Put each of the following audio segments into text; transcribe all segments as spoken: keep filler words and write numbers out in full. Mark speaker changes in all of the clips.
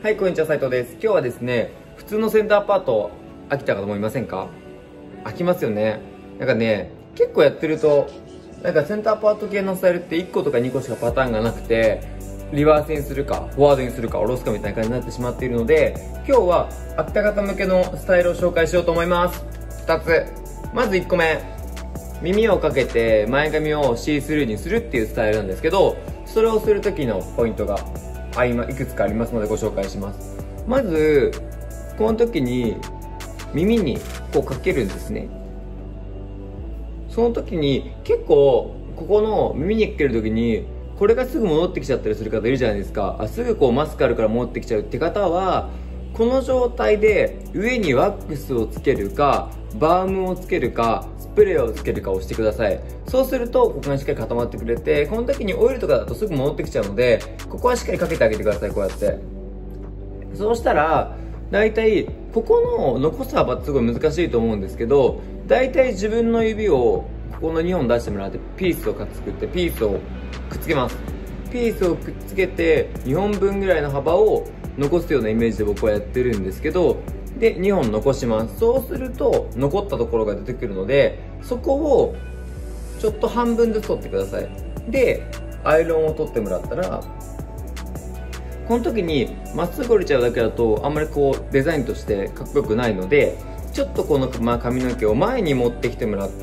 Speaker 1: はい、こんにちは、斉藤です。今日はですね、普通のセンターパート飽きた方もいませんか？飽きますよね。なんかね、結構やってると、なんかセンターパート系のスタイルっていっことかにこしかパターンがなくて、リバースにするか、フォワードにするか、下ろすかみたいな感じになってしまっているので、今日は飽きた方向けのスタイルを紹介しようと思います。ふたつ。まずいっこめ。耳をかけて前髪をシースルーにするっていうスタイルなんですけど、それをする時のポイントがあいくつかありますのでご紹介します。まずこの時に耳にこうかけるんですね。その時に結構ここの耳にかける時にこれがすぐ戻ってきちゃったりする方いるじゃないですか。あすぐこうマスクあるから戻ってきちゃうって方は、この状態で上にワックスをつけるかバームをつけるかスプレーをつけるかをしてください。そうするとここがしっかり固まってくれて、この時にオイルとかだとすぐ戻ってきちゃうので、ここはしっかりかけてあげてください。こうやってそうしたらだいたいここの残す幅ってすごい難しいと思うんですけど、だいたい自分の指をここのにほん出してもらってピースを作ってピースをくっつけます。ピースをくっつけてにほんぶんぐらいの幅を残すようなイメージで僕はやってるんですけど、でにほん残します。そうすると残ったところが出てくるので、そこをちょっと半分ずつ取ってください。でアイロンを取ってもらったら、この時にまっすぐ折れちゃうだけだとあんまりこうデザインとしてかっこよくないので、ちょっとこの、まあ、髪の毛を前に持ってきてもらって、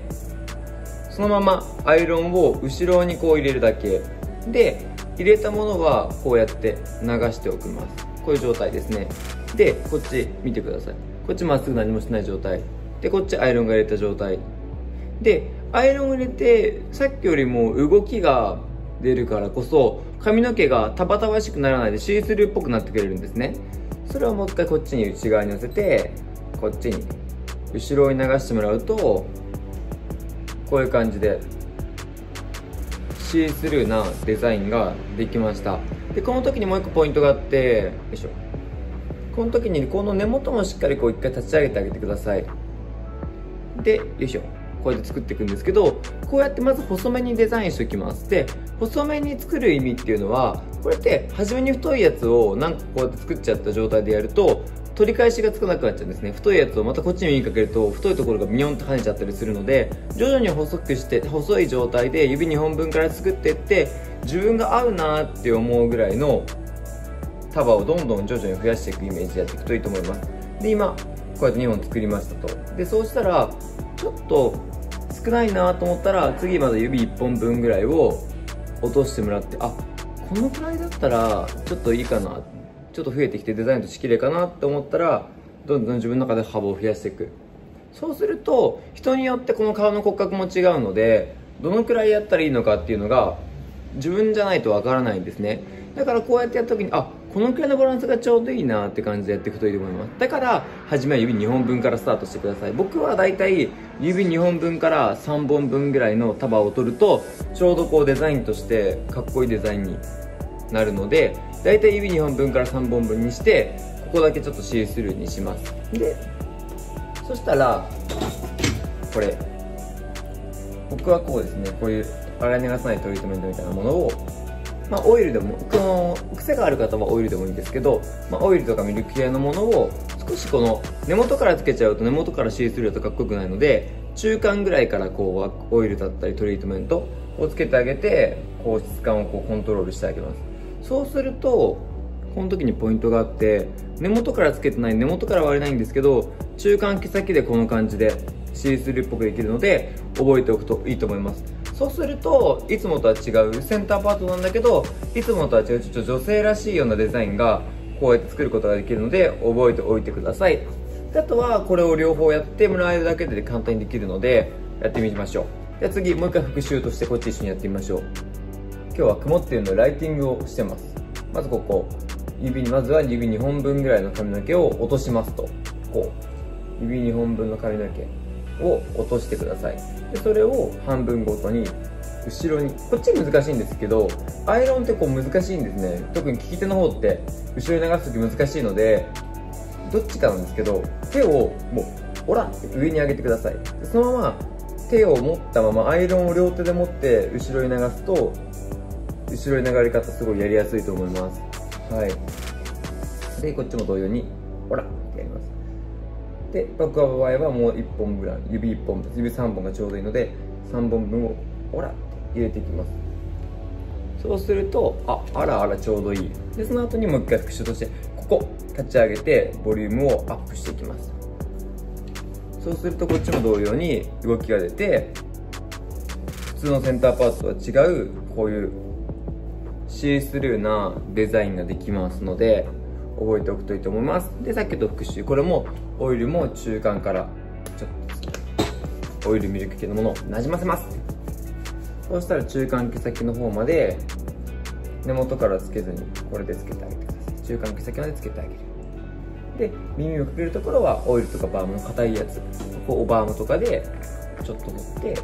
Speaker 1: そのままアイロンを後ろにこう入れるだけで、入れたものはこうやって流しておきます。こういう状態ですね。でこっち見てください。こっちまっすぐ何もしない状態で、こっちアイロンが入れた状態で、アイロンを入れてさっきよりも動きが出るからこそ髪の毛がタバタバしくならないでシースルーっぽくなってくれるんですね。それをもう一回こっちに内側に寄せて、こっちに後ろに流してもらうと、こういう感じでシースルーなデザインができました。でこの時にもう一個ポイントがあって、よいしょ、この時にこの根元もしっかりこう一回立ち上げてあげてください。でよいしょ、こうやって作っていくんですけど、こうやってまず細めにデザインしておきます。で細めに作る意味っていうのは、これって初めに太いやつをなんかこうやって作っちゃった状態でやると取り返しがつかなくなっちゃうんですね。太いやつをまたこっちに耳にかけると太いところがビヨンと跳ねちゃったりするので、徐々に細くして細い状態で指にほんぶんから作っていって、自分が合うなって思うぐらいの束をどんどん徐々に増やしていくイメージでやっていくといいと思います。で今こうやってにほん作りましたと。でそうしたらちょっと少ないなと思ったら、次まだ指いっぽんぶんぐらいを落としてもらって、あこのくらいだったらちょっといいかな、ちょっと増えてきてデザインとして綺麗かなって思ったら、どんどん自分の中で幅を増やしていく。そうすると人によってこの顔の骨格も違うので、どのくらいやったらいいのかっていうのが自分じゃないとわからないんですね。だからこうやってやった時に、あこのくらいのバランスがちょうどいいなって感じでやっていくといいと思います。だから初めは指にほんぶんからスタートしてください。僕はだいたい指にほんぶんからさんぼんぶんぐらいの束を取ると、ちょうどこうデザインとしてかっこいいデザインになるので、だいたい指にほんぶんからさんぼんぶんにして、ここだけちょっとシースルーにします。でそしたらこれ僕はこうですね、こういう洗い流さないトリートメントみたいなものを、まあ、オイルでも、この癖がある方はオイルでもいいんですけど、まあ、オイルとかミルク系のものを少しこの根元からつけちゃうと根元からシースルーだとかっこよくないので、中間ぐらいからこうオイルだったりトリートメントをつけてあげて、こう質感をこうコントロールしてあげます。そうするとこの時にポイントがあって、根元からつけてない、根元から割れないんですけど、中間毛先でこの感じでシースルーっぽくできるので覚えておくといいと思います。そうするといつもとは違うセンターパートなんだけど、いつもとは違うちょっと女性らしいようなデザインがこうやって作ることができるので覚えておいてください。あとはこれを両方やってもらえるだけで簡単にできるのでやってみましょう。では次もう一回復習としてこっち一緒にやってみましょう。今日は曇っているのでライティングをしてます。まずここ指にまずは指にほんぶんぐらいの髪の毛を落としますと、こう指にほんぶんの髪の毛を落としてください。でそれを半分ごとに後ろに、こっち難しいんですけどアイロンってこう難しいんですね。特に利き手の方って後ろに流す時難しいので、どっちかなんですけど、手をもうオラって上に上げてください。そのまま手を持ったままアイロンを両手で持って後ろに流すと、後ろに流れ方すごいやりやすいと思います。はいで、こっちも同様に、ほらってやります。で、僕の場合はもういっぽんぐらい、指いっぽん、指さんぼんがちょうどいいので、さんぼんぶんを、ほらって入れていきます。そうすると、あ、あらあらちょうどいい。で、その後にもう一回復習として、ここ、立ち上げて、ボリュームをアップしていきます。そうすると、こっちも同様に動きが出て、普通のセンターパートとは違う、こういうシースルーなデザインができますので、覚えておくといいと思います。で、さっきと復習、これもオイルも中間からちょっとオイルミルク系のものをなじませます。そうしたら中間毛先の方まで根元からつけずにこれでつけてあげてください。中間毛先までつけてあげる。で、耳をかけるところはオイルとかバームの硬いやつ、ここをバームとかでちょっと取って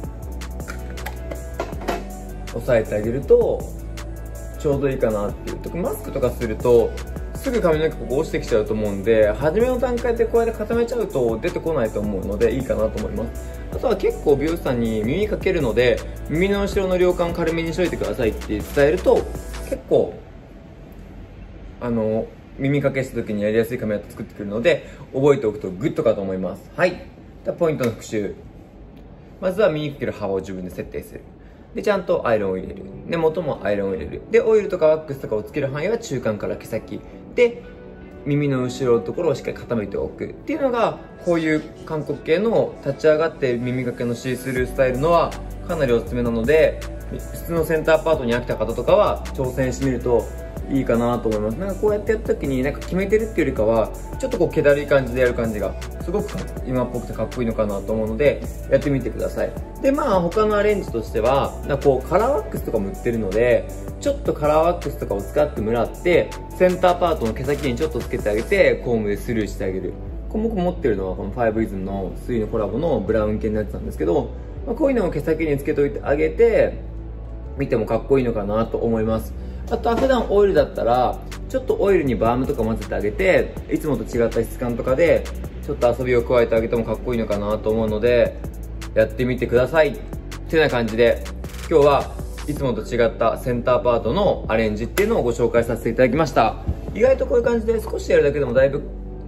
Speaker 1: 押さえてあげるとちょうどいいかなっていう。マスクとかするとすぐ髪の毛ここ落ちてきちゃうと思うんで、初めの段階でこうやって固めちゃうと出てこないと思うのでいいかなと思います。あとは結構美容師さんに耳かけるので耳の後ろの両端軽めにしといてくださいって伝えると、結構あの耳かけした時にやりやすい髪型作ってくるので覚えておくとグッドかと思います。はい。ではポイントの復習。まずは耳かける幅を自分で設定する。で、ちゃんとアイロンを入れる。根元もアイロンを入れる。で、オイルとかワックスとかをつける範囲は中間から毛先。で、耳の後ろのところをしっかり固めておくっていうのが、こういう韓国系の立ち上がって耳掛けのシースルースタイルのはかなりおすすめなので、普通のセンターパートに飽きた方とかは挑戦してみるといいかなと思います。なんかこうやってやった時になんか決めてるっていうよりかは、ちょっとこう気だるい感じでやる感じがすごく今っぽくてかっこいいのかなと思うので、やってみてください。で、まあ他のアレンジとしては、なんかこうカラーワックスとかも売ってるので、ちょっとカラーワックスとかを使ってもらって、センターパートの毛先にちょっとつけてあげて、コームでスルーしてあげる。この僕持ってるのはこのファイブイズムのスリーのコラボのブラウン系のやつなんですけど、まあ、こういうのを毛先につけといてあげて、見てもかっこいいのかなと思います。あとは普段オイルだったら、ちょっとオイルにバームとか混ぜてあげて、いつもと違った質感とかで、ちょっと遊びを加えてあげてもかっこいいのかなと思うので、やってみてください。ってな感じで、今日はいつもと違ったセンターパートのアレンジっていうのをご紹介させていただきました。意外とこういう感じで少しやるだけでもだいぶ、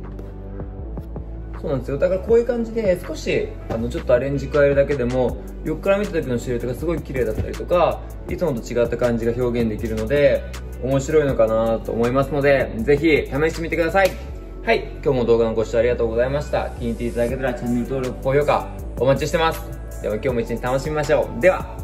Speaker 1: そうなんですよ。だからこういう感じで少しあのちょっとアレンジ加えるだけでも横から見た時のシルエットがすごい綺麗だったりとか、いつもと違った感じが表現できるので面白いのかなと思いますので、ぜひ試してみてください。はい、今日も動画のご視聴ありがとうございました。気に入っていただけたらチャンネル登録、高評価お待ちしてます。では今日も一日楽しみましょう。では。